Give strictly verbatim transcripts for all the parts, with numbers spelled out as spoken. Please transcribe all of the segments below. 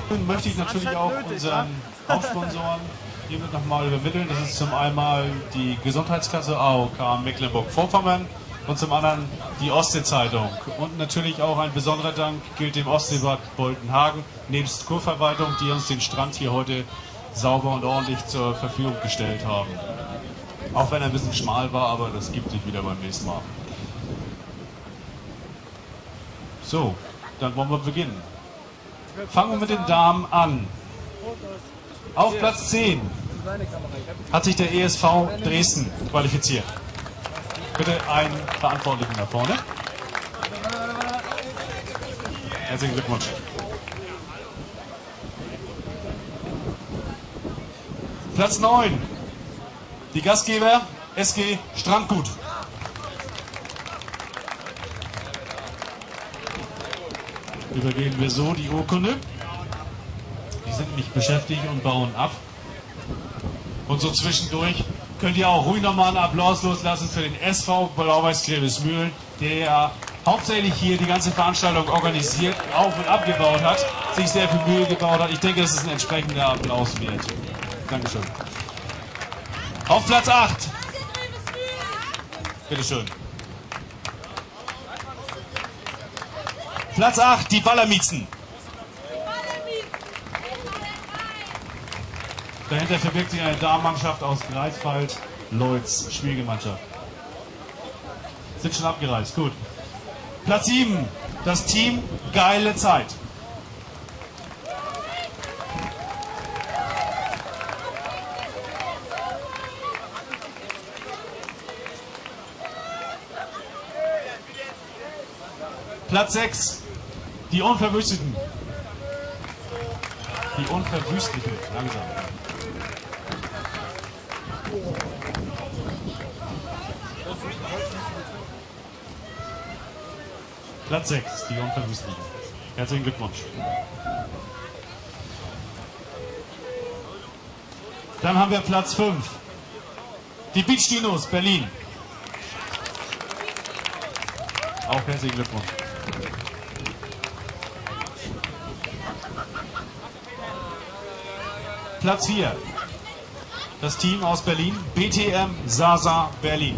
Möchte ich natürlich auch unseren Hauptsponsoren hiermit nochmal übermitteln. Das ist zum einen die Gesundheitskasse A O K Mecklenburg-Vorpommern und zum anderen die Ostsee-Zeitung. Und natürlich auch ein besonderer Dank gilt dem Ostseebad Boltenhagen nebst Kurverwaltung, die uns den Strand hier heute sauber und ordentlich zur Verfügung gestellt haben. Auch wenn er ein bisschen schmal war, aber das gibt sich wieder beim nächsten Mal. So, dann wollen wir beginnen. Fangen wir mit den Damen an. Auf Platz zehn hat sich der E S V Dresden qualifiziert. Bitte einen Verantwortlichen nach vorne. Herzlichen Glückwunsch. Platz neun. Die Gastgeber S G Strandgut. Übergeben wir so die Urkunde. Die sind nämlich beschäftigt und bauen ab. Und so zwischendurch könnt ihr auch ruhig nochmal einen Applaus loslassen für den S V Blau-Weiß-Klevesmühlen, der ja hauptsächlich hier die ganze Veranstaltung organisiert, auf- und abgebaut hat, sich sehr viel Mühe gebaut hat. Ich denke, das ist ein entsprechender Applaus wert. Dankeschön. Auf Platz acht. Bitteschön. Platz acht, die Ballermietzen. Dahinter verbirgt sich eine Damenmannschaft aus Greifswald, Leutz, Schwiegermannschaft. Sind schon abgereist, gut. Platz sieben, das Team Geile Zeit. Platz sechs, die Unverwüsteten. Die Unverwüstlichen, langsam. Platz sechs, die Unverwüstlichen. Herzlichen Glückwunsch. Dann haben wir Platz fünf, die Beach Dinos Berlin. Auch herzlichen Glückwunsch. Platz vier, das Team aus Berlin, B T M Sasa Berlin.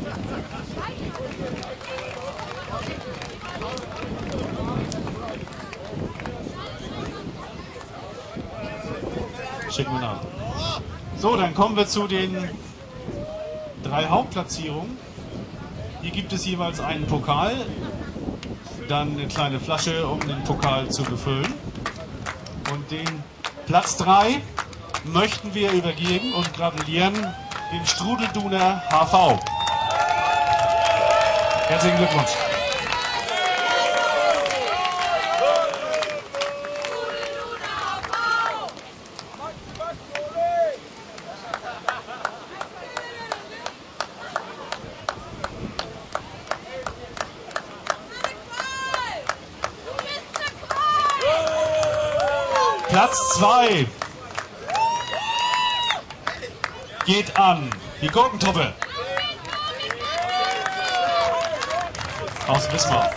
Schicken wir nach. So, dann kommen wir zu den drei Hauptplatzierungen. Hier gibt es jeweils einen Pokal, dann eine kleine Flasche, um den Pokal zu befüllen. Und den Platz drei möchten wir übergeben und gratulieren den Strudelduner H V. Herzlichen Glückwunsch. Platz zwei geht an die Gurkentruppe aus Wismar.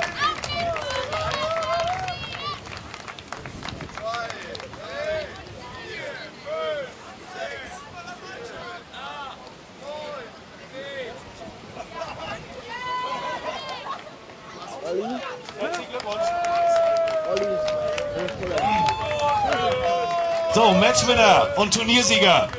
Herzlichen Glückwunsch. So, Matchwinner und Turniersieger